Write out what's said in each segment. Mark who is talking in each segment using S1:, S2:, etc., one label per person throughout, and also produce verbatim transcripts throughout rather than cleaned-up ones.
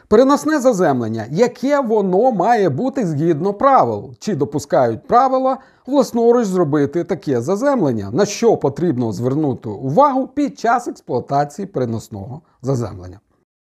S1: Переносне заземлення. Яке воно має бути згідно правил? Чи допускають правила власноруч зробити таке заземлення? На що потрібно звернути увагу під час експлуатації переносного заземлення?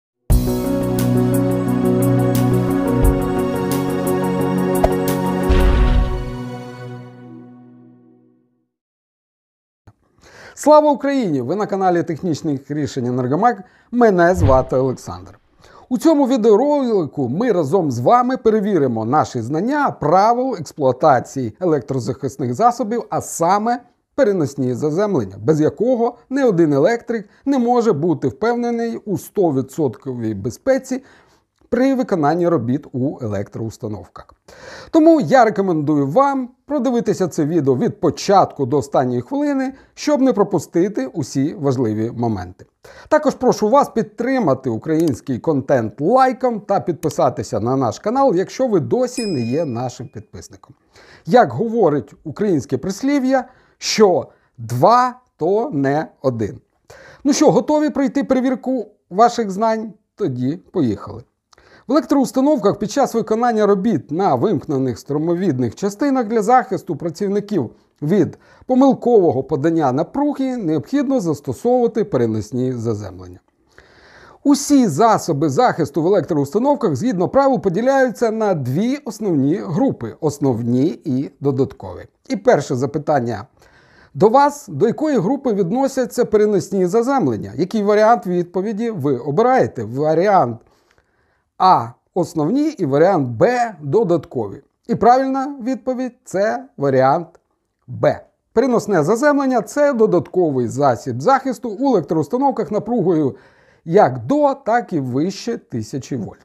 S1: Слава Україні! Ви на каналі технічних рішень Енергомаг. Мене звати Олександр. У цьому відеоролику ми разом з вами перевіримо наші знання правил експлуатації електрозахисних засобів, а саме переносні заземлення, без якого ні один електрик не може бути впевнений у сто відсотків безпеці при виконанні робіт у електроустановках. Тому я рекомендую вам продивитися це відео від початку до останньої хвилини, щоб не пропустити усі важливі моменти. Також прошу вас підтримати український контент лайком та підписатися на наш канал, якщо ви досі не є нашим підписником. Як говорить українське прислів'я, що два то не один. Ну що, готові пройти перевірку ваших знань? Тоді поїхали. В електроустановках під час виконання робіт на вимкнених струмовідних частинах для захисту працівників від помилкового подання напруги необхідно застосовувати переносні заземлення. Усі засоби захисту в електроустановках згідно правил поділяються на дві основні групи – основні і додаткові. І перше запитання до вас: до якої групи відносяться переносні заземлення? Який варіант відповіді ви обираєте? Варіант А – основні і варіант Б – додаткові. І правильна відповідь – це варіант Б. Переносне заземлення – це додатковий засіб захисту у електроустановках напругою як до, так і вище тисячі вольт.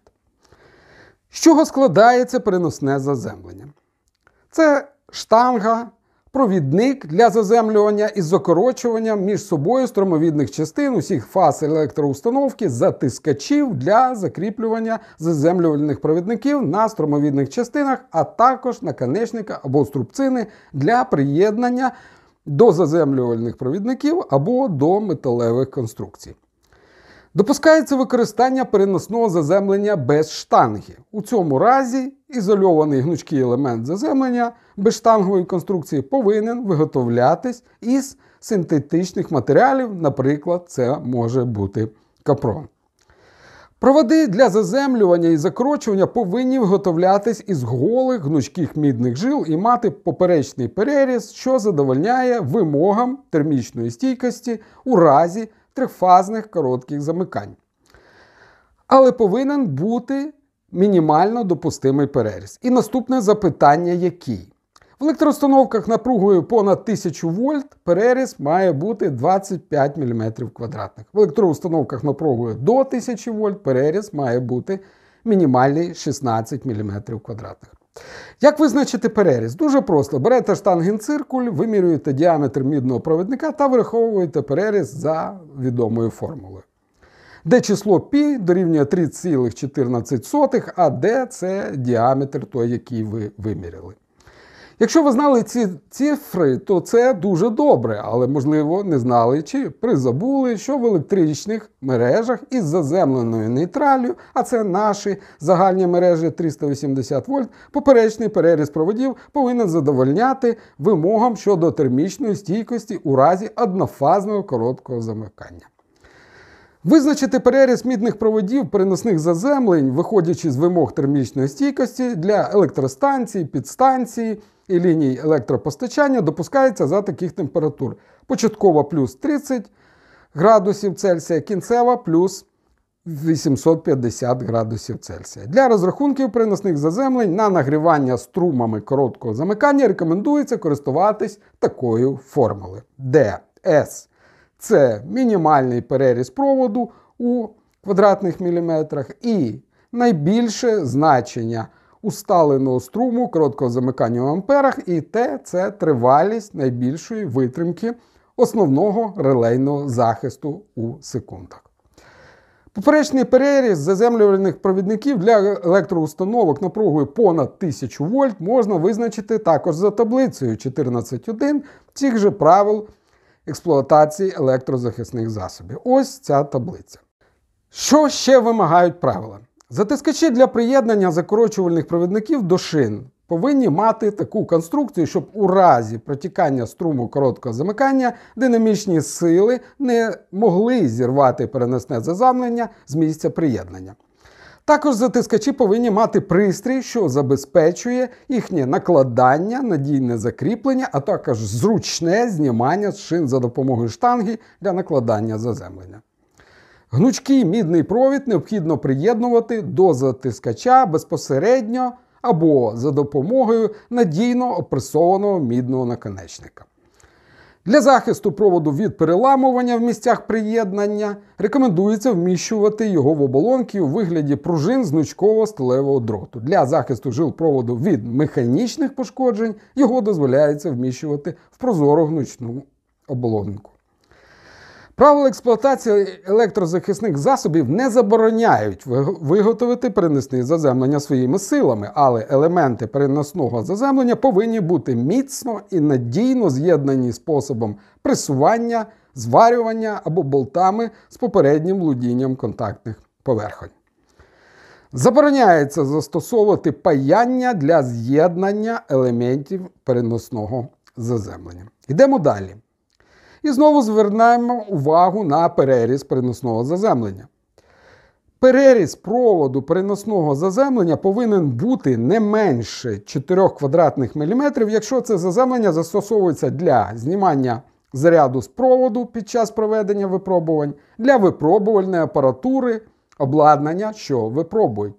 S1: З чого складається переносне заземлення? Це штанга, провідник для заземлювання із закорочуванням між собою струмовідних частин усіх фаз електроустановки, затискачів для закріплювання заземлювальних провідників на струмовідних частинах, а також наконечника або струбцини для приєднання до заземлювальних провідників або до металевих конструкцій. Допускається використання переносного заземлення без штанги. У цьому разі ізольований гнучкий елемент заземлення безштангової конструкції повинен виготовлятись із синтетичних матеріалів, наприклад, це може бути капрон. Проводи для заземлювання і закручування повинні виготовлятись із голих гнучких мідних жил і мати поперечний переріз, що задовольняє вимогам термічної стійкості у разі трьохфазних коротких замикань. Але повинен бути мінімально допустимий переріз. І наступне запитання який? В електроустановках напругою понад тисячу вольт переріз має бути двадцять п'ять міліметрів квадратних. В електроустановках напругою до тисячі вольт переріз має бути мінімальний шістнадцять міліметрів квадратних. Як визначити переріз? Дуже просто. Берете штангенциркуль, вимірюєте діаметр мідного провідника та вираховуєте переріз за відомою формулою. Де число π дорівнює три цілих чотирнадцять сотих, а d – це діаметр той, який ви виміряли. Якщо ви знали ці цифри, то це дуже добре, але, можливо, не знали чи призабули, що в електричних мережах із заземленою нейтраллю, а це наші загальні мережі триста вісімдесят вольт, поперечний переріз проводів повинен задовольняти вимогам щодо термічної стійкості у разі однофазного короткого замикання. Визначити переріз мідних проводів переносних заземлень, виходячи з вимог термічної стійкості для електростанцій, підстанцій і ліній електропостачання, допускається за таких температур. Початкова плюс тридцять градусів Цельсія, кінцева плюс вісімсот п'ятдесят градусів Цельсія. Для розрахунків переносних заземлень на нагрівання струмами короткого замикання рекомендується користуватись такою формулою. Д С – це мінімальний переріз проводу у квадратних міліметрах і найбільше значення усталеного струму короткого замикання в амперах, і Т – це тривалість найбільшої витримки основного релейного захисту у секундах. Поперечний переріз заземлювальних провідників для електроустановок напругою понад тисячу вольт можна визначити також за таблицею чотирнадцять один цих же правил експлуатації електрозахисних засобів. Ось ця таблиця. Що ще вимагають правила? Затискачі для приєднання закорочувальних провідників до шин повинні мати таку конструкцію, щоб у разі протікання струму короткого замикання динамічні сили не могли зірвати переносне заземлення з місця приєднання. Також затискачі повинні мати пристрій, що забезпечує їхнє накладання, надійне закріплення, а також зручне знімання з шин за допомогою штанги для накладання заземлення. Гнучкий мідний провід необхідно приєднувати до затискача безпосередньо або за допомогою надійно опресованого мідного наконечника. Для захисту проводу від переламування в місцях приєднання рекомендується вміщувати його в оболонки у вигляді пружин з гнучкового сталевого дроту. Для захисту жил проводу від механічних пошкоджень його дозволяється вміщувати в прозору гнучну оболонку. Правила експлуатації електрозахисних засобів не забороняють виготовити переносні заземлення своїми силами, але елементи переносного заземлення повинні бути міцно і надійно з'єднані способом пресування, зварювання або болтами з попереднім лудінням контактних поверхонь. Забороняється застосовувати паяння для з'єднання елементів переносного заземлення. Йдемо далі. І знову звернемо увагу на переріз переносного заземлення. Переріз проводу переносного заземлення повинен бути не менше чотирьох квадратних міліметрів, якщо це заземлення застосовується для знімання заряду з проводу під час проведення випробувань, для випробувальної апаратури, обладнання, що випробують.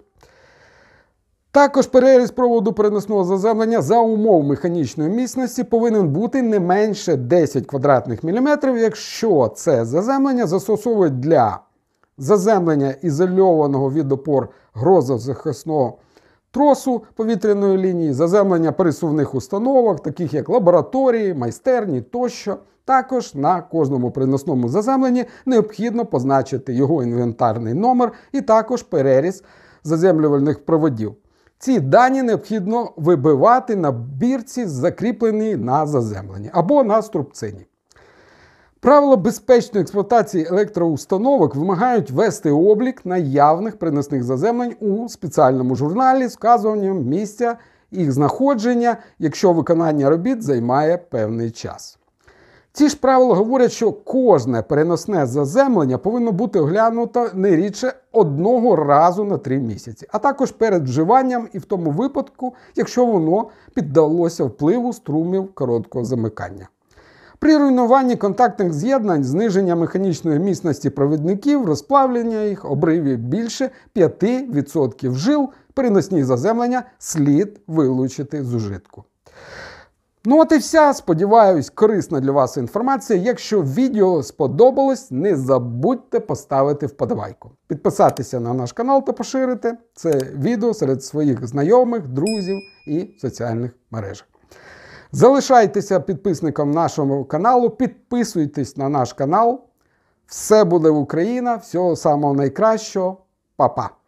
S1: Також переріз проводу переносного заземлення за умов механічної міцності повинен бути не менше десять квадратних міліметрів, якщо це заземлення застосовують для заземлення ізольованого від опор грозозахисного тросу повітряної лінії, заземлення пересувних установок, таких як лабораторії, майстерні тощо. Також на кожному переносному заземленні необхідно позначити його інвентарний номер і також переріз заземлювальних проводів. Ці дані необхідно вибивати на бірці, закріпленій на заземленні або на струбцині. Правила безпечної експлуатації електроустановок вимагають вести облік наявних переносних заземлень у спеціальному журналі з вказуванням місця їх знаходження, якщо виконання робіт займає певний час. Ці ж правила говорять, що кожне переносне заземлення повинно бути оглянуто не рідше одного разу на три місяці, а також перед вживанням і в тому випадку, якщо воно піддалося впливу струмів короткого замикання. При руйнуванні контактних з'єднань, зниження механічної міцності провідників, розплавлення їх, обривів більше п'яти відсотків жил, переносні заземлення слід вилучити з ужитку. Ну от і вся, сподіваюсь, корисна для вас інформація. Якщо відео сподобалось, не забудьте поставити вподобайку. Підписатися на наш канал та поширити це відео серед своїх знайомих, друзів і соціальних мережах. Залишайтеся підписником нашого каналу, підписуйтесь на наш канал. Все буде Україна, всього самого найкращого. Па-па!